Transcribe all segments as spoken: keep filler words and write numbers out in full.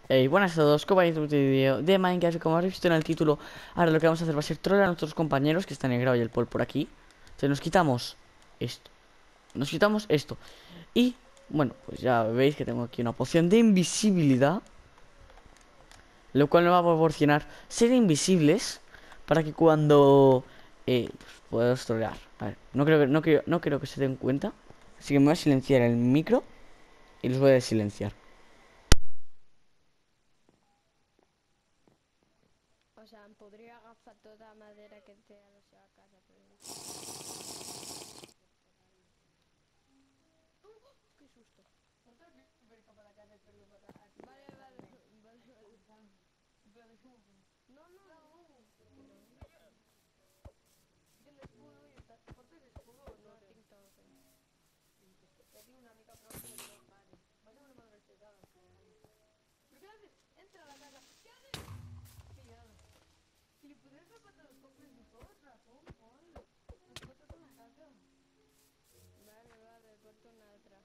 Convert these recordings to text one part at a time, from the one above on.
Hey, buenas a todos, ¿cómo va este vídeo de Minecraft? Como habéis visto en el título, ahora lo que vamos a hacer va a ser trolear a nuestros compañeros, que están el Grau y el Paul por aquí. Entonces nos quitamos esto, nos quitamos esto. Y, bueno, pues ya veis que tengo aquí una poción de invisibilidad, lo cual nos va a proporcionar ser invisibles para que cuando eh, pues, puedas trolear. A ver, no creo que, no creo, no creo que se den cuenta. Así que me voy a silenciar el micro y los voy a desilenciar. O sea, em podria agafar tota la madera que té a la seva casa, però... Uh, que susto! Vale, vale, vale, vale. No, no, no. Tinc l'escudo i està... Portes l'escudo o no? No tinc token. Tenia una mica prou, però no, vale. Vas a una malvestida. ¿Pero qué haces? Entra a la casa. ¿Qué haces? Pillado. Si le pudieras repartir los cofres mejor, razón, Paul. Nos portas una casa. Vale, vale, porto una altra.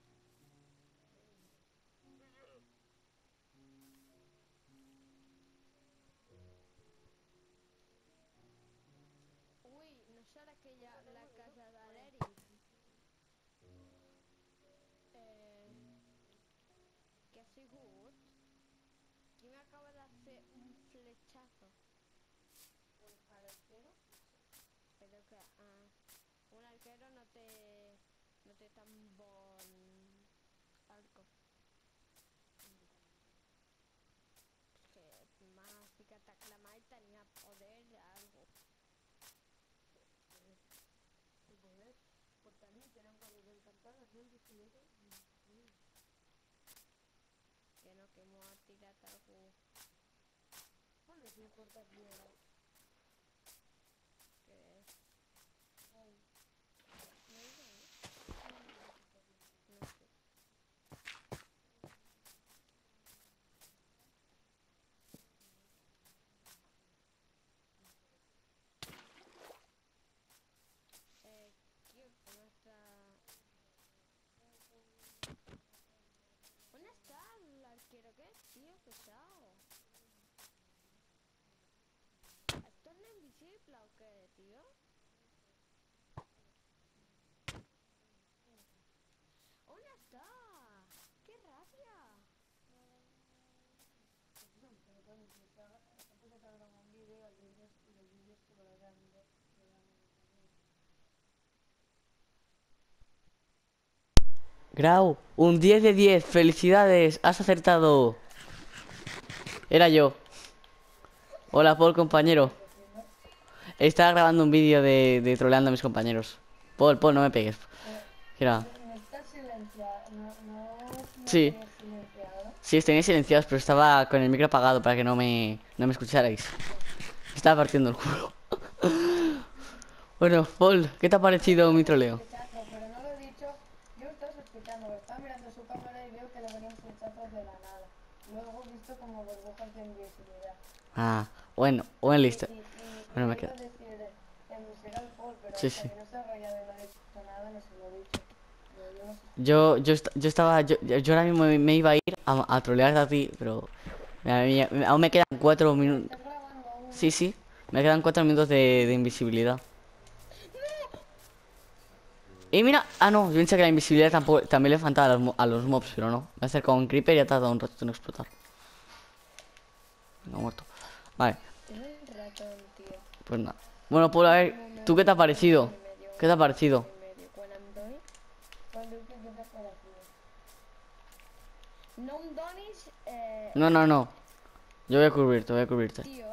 Ui, no serà aquella la casa de l'Eric? Eh, què ha sigut? Qui m'acaba de fer un fletxazo? Un arquero? Però que ah, un arquero no té, no té tan bon arco. És que m'ha ficat a clamar i tenia poder algo. Tu poder? Por tenir, tenen coses encantades, no? Que no, que m'ho ha tirat algú. Bueno, si portes mierda. Que és? Ai. No hi va, no? No sé. Eh, tio, on està... On està l'arquero aquest, tio? Pesao. Es torna invisible o què, tio? On està? Que ràbia! Grau, un diez de diez, felicidades, has acertado. Era yo. Hola, Paul, compañero. Estaba grabando un vídeo de, de troleando a mis compañeros. Paul, Paul, no me pegues. Era... No estás silenciado, no, no me Sí, tenías silenciado. sí, os tenéis silenciados, pero estaba con el micro apagado para que no me, no me escucharais. Estaba partiendo el culo. Bueno, Paul, ¿qué te ha Yo parecido estaba mi troleo? sospechando, pero no lo he dicho. Yo estaba sospechando, estaba mirando su cámara y veo que le venían flechazos de la nada. Luego he visto como burbujas de invisibilidad. Ah, bueno, buen Y, listo. y, y, y Bueno, me le iba queda. a decir, em, será el Paul, pero Sí, hasta sí. que no se ha rayado y no ha dicho nada, no se lo he dicho. Pero yo no sospechaba. Yo, yo, est- yo estaba, yo, yo ahora mismo me, me iba a ir a, a trolearte a ti, pero me- me- aún me quedan cuatro minutos. ¿Estás grabando aún? Sí, sí, me quedan cuatro minutos de, de invisibilidad. Y mira, ah no, yo pensé que la invisibilidad tampoco, también le faltaba a los, mo- a los mobs, pero no. Me he acercado a un creeper y ha tardado un rato en explotar. No, muerto. Vale, Es el ratón, tío. pues nada. Bueno, Paul, a ver, No me ¿tú qué te ha un minuto parecido? y medio, ¿Qué te ha un minuto parecido? y medio. Quan em doni... Quan diu que què t'ha parecido? No em donis... Eh, No, no, no. Yo voy a cubrirte, voy a cubrirte. tio...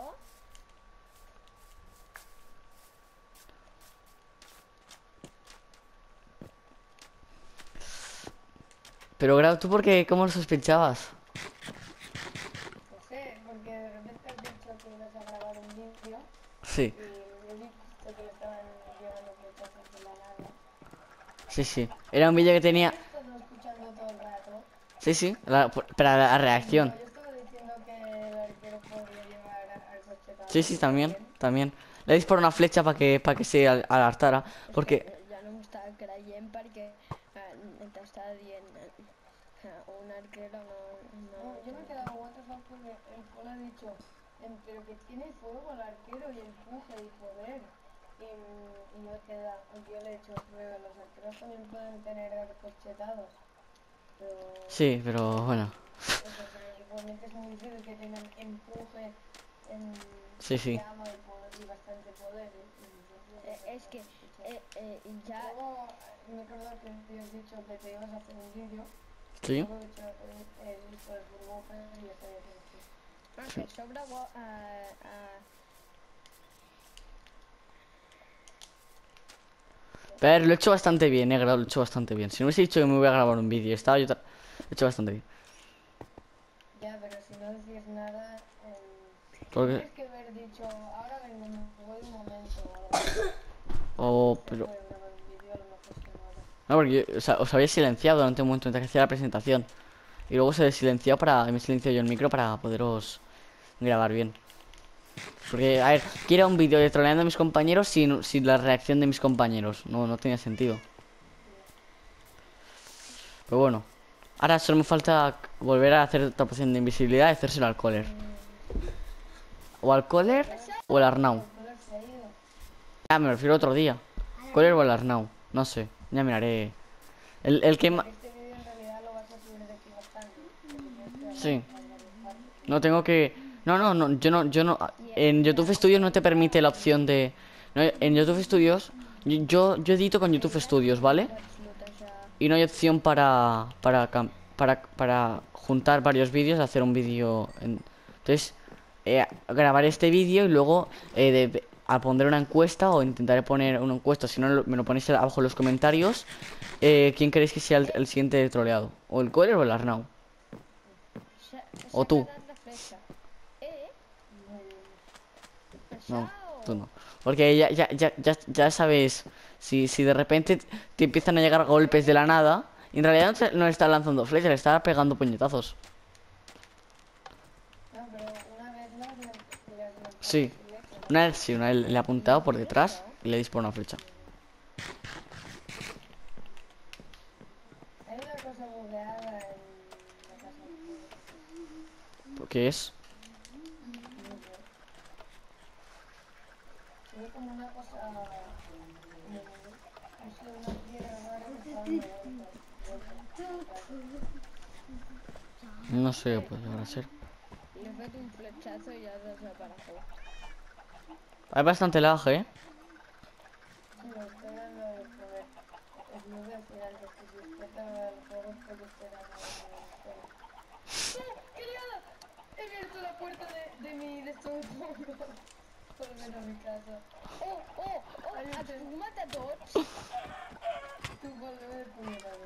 Pero, Grau, ¿tú por qué? ¿Cómo lo sospechabas? No sé, porque de repente has dicho que ibas a grabar un vídeo Sí, y he visto que le estaban llegando flechazos de la nada. sí, sí. Era un vídeo que Y tenía... yo he estado escuchando todo el rato. Sí, sí, la, para la Y digo, reacción. yo estaba diciendo que el arquero podría llevar a- al Sí, cachetado sí, y todo también, bien. también. Le disparé una flecha para que, para que se al- alertara. És que Porque, ja no m'estava creient perquè eh, t'estava dient eh, un arquero no... no, no yo me he quedado cuatro bajado porque el Paul ha dicho entre lo que tiene fuego el arquero y empuje y poder. Y, y no queda, aunque yo le he hecho prueba, los arqueros también pueden tener arcos chetados. Pero, Sí, pero bueno. eso, pero igualmente es muy difícil que tengan empuje, en Sí, sí. llama y, poder, y bastante poder. ¿eh? Eh, es que eh, eh, ya Luego me acuerdo que te has dicho que te ibas a hacer un vídeo. Sí. Luego he hecho el, el listo de burbujas y ya sabía que sí. ah, que sobra gua- ah, ah, Pero lo he hecho bastante bien, he grabado, lo he hecho bastante bien. Si no hubiese dicho que me voy a grabar un vídeo, estaba yo... Lo he hecho bastante bien. Ya, pero si no decías nada, eh, Porque... tienes que haber dicho, ahora vengo, me voy un momento. O algo así. Oh, Se pero... puede grabar un vídeo, a lo mejor se no ahora. No, porque yo- o sea, os había silenciado durante un momento mientras que hacía la presentación. Y luego se silenció para... Me silencio yo el micro para poderos grabar bien. Porque, a ver, quiero un vídeo de troleando a mis compañeros sin, sin la reacción de mis compañeros. No, no tenía sentido. Pero bueno. Ahora solo me falta volver a hacer otra poción de invisibilidad y hacérselo al Coller. O al Coller o al Arnau. El color se ha ido. Ah, me refiero a otro día. Coller o al Arnau. No sé, ya miraré. El, el que más... Este vídeo en realidad lo vas a subir de aquí bastante. Porque tienes que Sí. grabar varias partes. No tengo que... No, no, no, yo no, yo no... En YouTube Studios no te permite la opción de... No, en YouTube Studios... Yo, yo, yo edito con YouTube Studios, ¿vale? absolut això. Y no hay opción para... Para, cam- para, para juntar varios vídeos y hacer un vídeo... en- Entonces... eh, grabaré este vídeo y luego... Eh, de- a poner una encuesta o intentaré poner una encuesta. Si no, lo- me lo ponéis abajo en los comentarios. Eh, ¿quién queréis que sea el, el siguiente troleado? ¿O el Coller o el Arnau? S'ha- O s'ha tu. quedat la flecha. Eh? No, Això tú no. Porque ya, ya, ya, ya, ya sabes, si, si de repente te empiezan a llegar golpes de la nada, y en realidad no, te- no le está lanzando flechas, le está pegando puñetazos. No, pero una vez más le, le has lanzado Sí. flecha. Una vez sí, una vez le he apuntado por detrás y le he disparado una flecha. Hay una cosa bugueada en la casa. ¿Qué es? Se ve como una cosa, como, no sé, una piedra rara que está dando vueltas. No sé qué puede llegar a ser. li he fet un fletxazo i ha desaparegut. Hay bastante lag, ¿eh? Sí, lo estoy dando de comer. Es lo que decir antes, que si explota el juego es porque espera no ¡qué liada! He abierto la puerta de, de mi de estos por lo menos mi casa. Oh, oh, oh, has fumat a tots? Tú vuelve de puñetado.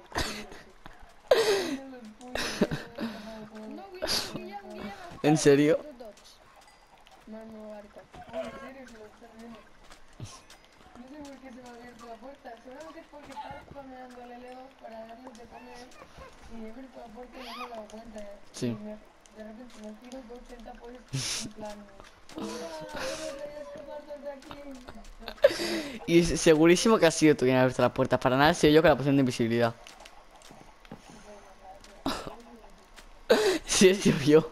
No, Guillem, Guillem, Guillem. ¿En serio? Tu tots. Amb el meu arco. Oh, en serio, se lo está viendo. No sé por qué se me ha abierto la puerta. Seguramente es porque estaba spameando al L dos para darles de comer. Y he abierto la puerta y no me he dado cuenta. Sí. Y me- de repente me tiro de ochenta pollos en plan. ¡No! ¡Debería escaparnos de aquí! Y es segurísimo que ha sido tú quien ha abierto la puerta. Para nada he sido yo con la poción de invisibilidad. Sí, he sido yo.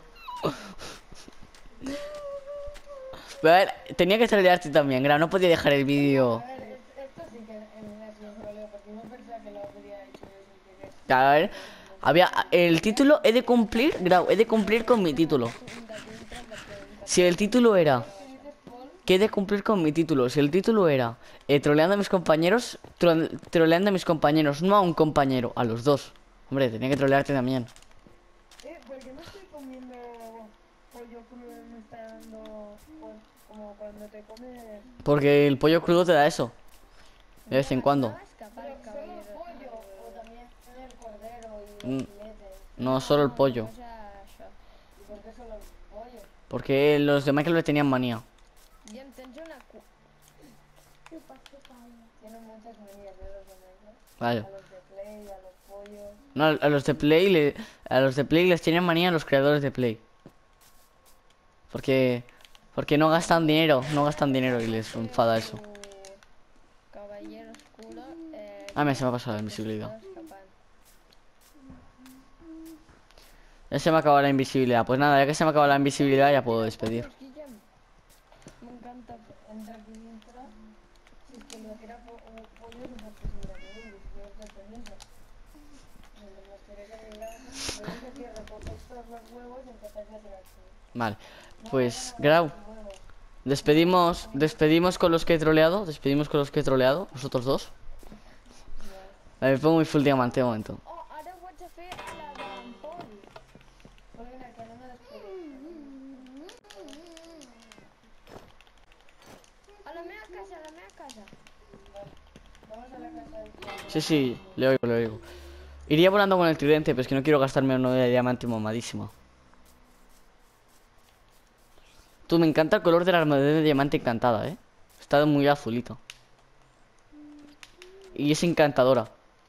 Pero a ver, tenía que trolearte también, Gra. No podía dejar el vídeo. A ver, es- esto sí que en ha sido un troleo porque no pensaba que lo habría hecho yo sin querer. A ver, había el título, he de cumplir, Grau, he de cumplir con mi título. Un de dintre de pregunta. Si el título era ¿Qué dices, Paul? que he de cumplir con mi título, si el título era eh, troleando a mis compañeros, tro- troleando a mis compañeros, no a un compañero, a los dos. Hombre, tenía que trolearte también. Eh, porque no estoy comiendo pollo crudo y me está dando pues, como cuando te comes Porque el pollo crudo te da eso. De vez en cuando. Va escapar pero el solo caballero. pollo o también el cordero y Mm. el filete. No, solo el pollo. Només això. ¿Y por qué solo el pollo? Porque los de Michael le tenían manía. Guillem, tens una... cu- Tienen muchas manías de los momentos. Vale. A los de Play, a los pollos. No, a los de Play le, a los de Play les tenían manía los creadores de Play. Porque porque no gastan dinero, no gastan dinero y les enfada eso. Tu Caballero oscuro... Eh, Ah, me se me ha pasado la invisibilidad. està escapant. Ya se me acaba la invisibilidad. Pues nada, ya que se me acaba la invisibilidad ya puedo despedir. Guillem, me encanta entrar aquí dentro. Si es que lo que era po- o pollo es una posibilidad de uno, si yo estoy pendiente. Me gustaría que me digas, yo no sé si reposéis todos los huevos y empezáis a tirar todo. Vale. No, Pues, vayan a Grau, ver los huevos. despedimos, despedimos con los que he troleado. Despedimos con los que he troleado. Vosotros dos. Vale, me pongo mi full diamante de momento. Oh, ara ho haig a fer a la d'en Pol. Pol, vine, que anem a despedir. A la meva casa, a la meva casa. Vamos a la casa del Pol. Sí, sí, le oigo, le oigo. Iría volando con el tridente, pero es que no quiero gastarme uno de diamante mamadísimo. Tú, me encanta el color de la armadura de diamante encantada, ¿eh? Está muy azulito. Y es encantadora.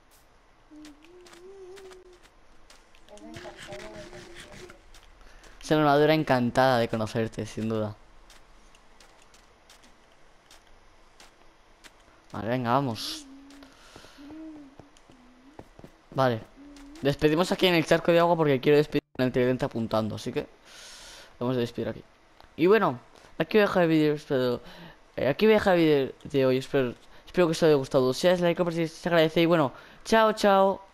Es una armadura encantada de conocerte, sin duda. Vale, venga, vamos. Vale. Despedimos aquí en el charco de agua porque quiero despedir con el tridente apuntando, así que vamos a despedir aquí. Y bueno, aquí voy a dejar el vídeo, espero... eh, aquí voy a dejar el vídeo de hoy, espero, espero que os haya gustado. Si os like, compartir, se agradece y bueno, chao, chao.